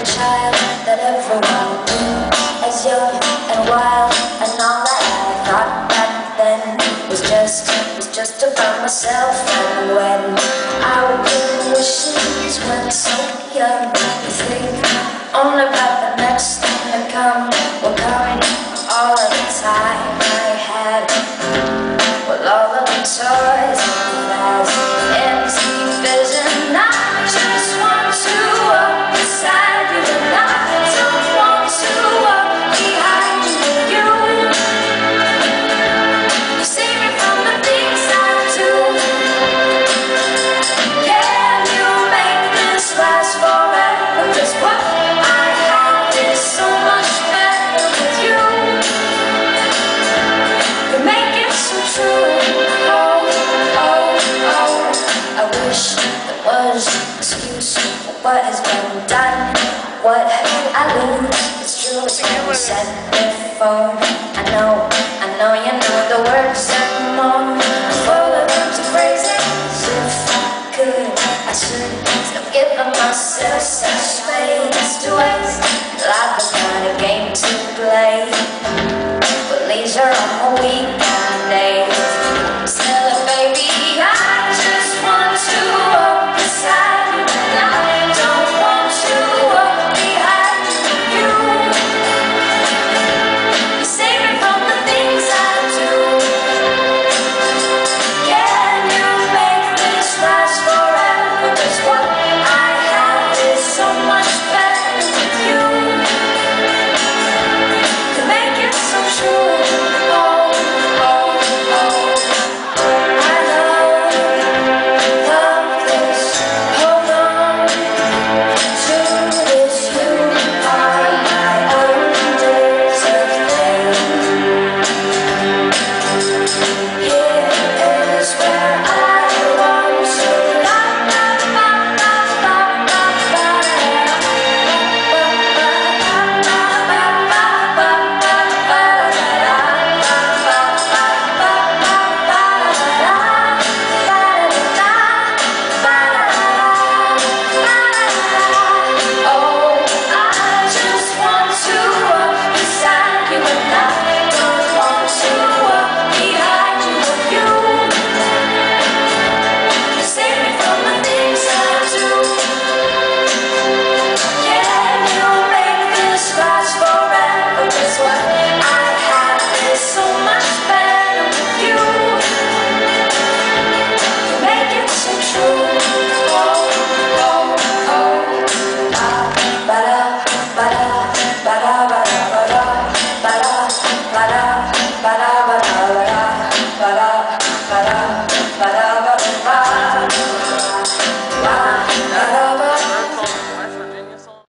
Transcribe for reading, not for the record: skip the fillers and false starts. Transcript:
child that everyone knew, as young and wild, and all that I thought back then was just about myself. And when our good wishes went so young, you think only about the next thing to come. Well, coming all of the time I had, well, all of the toys and lies, empty vision. I just want to walk beside you, and I don't want to walk behind you. You save me from the things I do. Can you make this last forever? 'Cause what I have is so much better with you. You make it so true. I wish there was an excuse for what has been done. What I lose is true, as you said before. I know you know the words and more.